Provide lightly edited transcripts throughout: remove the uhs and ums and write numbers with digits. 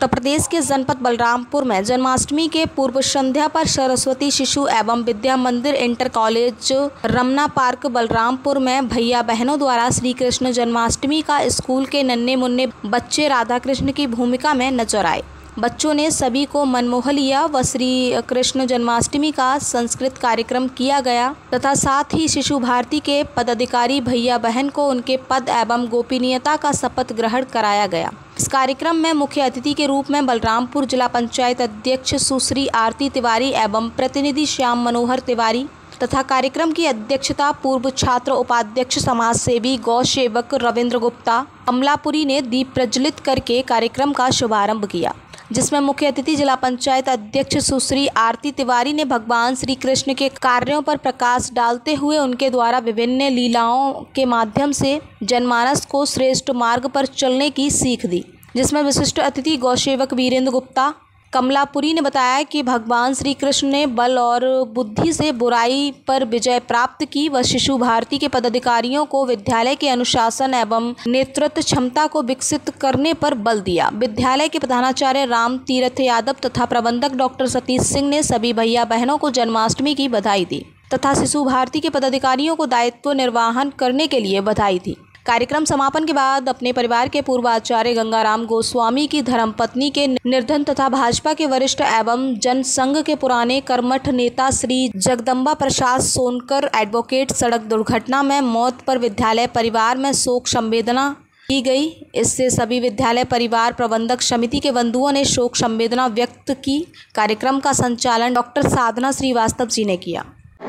उत्तर प्रदेश के जनपद बलरामपुर में जन्माष्टमी के पूर्व संध्या पर सरस्वती शिशु एवं Vidya Mandir inter college Ramna park Balrampur में भैया बहनों द्वारा श्री कृष्ण जन्माष्टमी का स्कूल के नन्हे मुन्ने बच्चे राधा कृष्ण की भूमिका में नजर आए। बच्चों ने सभी को मनमोह लिया व श्री कृष्ण जन्माष्टमी का संस्कृत कार्यक्रम किया गया तथा साथ ही शिशु भारती के पदाधिकारी भैया बहन को उनके पद एवं गोपनीयता का शपथ ग्रहण कराया गया। इस कार्यक्रम में मुख्य अतिथि के रूप में बलरामपुर जिला पंचायत अध्यक्ष सुश्री आरती तिवारी एवं प्रतिनिधि श्याम मनोहर तिवारी तथा कार्यक्रम की अध्यक्षता पूर्व छात्र उपाध्यक्ष समाज सेवी गौ सेवक रविंद्र गुप्ता कमलापुरी ने दीप प्रज्वलित करके कार्यक्रम का शुभारंभ किया, जिसमें मुख्य अतिथि जिला पंचायत अध्यक्ष सुश्री आरती तिवारी ने भगवान श्री कृष्ण के कार्यों पर प्रकाश डालते हुए उनके द्वारा विभिन्न लीलाओं के माध्यम से जनमानस को श्रेष्ठ मार्ग पर चलने की सीख दी, जिसमें विशिष्ट अतिथि गौसेवक वीरेंद्र गुप्ता कमलापुरी ने बताया कि भगवान श्री कृष्ण ने बल और बुद्धि से बुराई पर विजय प्राप्त की व शिशु भारती के पदाधिकारियों को विद्यालय के अनुशासन एवं नेतृत्व क्षमता को विकसित करने पर बल दिया। विद्यालय के प्रधानाचार्य राम तीर्थ यादव तथा प्रबंधक डॉक्टर सतीश सिंह ने सभी भैया बहनों को जन्माष्टमी की बधाई दी तथा शिशु भारती के पदाधिकारियों को दायित्व निर्वहन करने के लिए बधाई दी। कार्यक्रम समापन के बाद अपने परिवार के पूर्व आचार्य गंगाराम गोस्वामी की धर्मपत्नी के निर्धन तथा भाजपा के वरिष्ठ एवं जनसंघ के पुराने कर्मठ नेता श्री जगदम्बा प्रसाद सोनकर एडवोकेट सड़क दुर्घटना में मौत पर विद्यालय परिवार में शोक संवेदना की गई। इससे सभी विद्यालय परिवार प्रबंधक समिति के बंधुओं ने शोक संवेदना व्यक्त की। कार्यक्रम का संचालन डॉक्टर साधना श्रीवास्तव जी ने किया।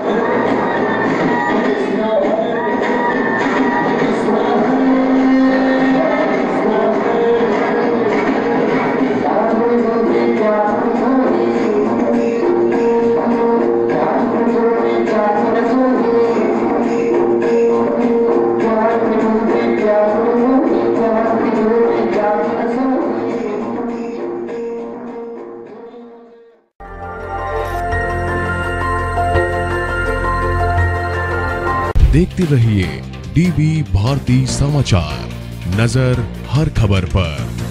देखते रहिए डीबी भारती समाचार, नजर हर खबर पर।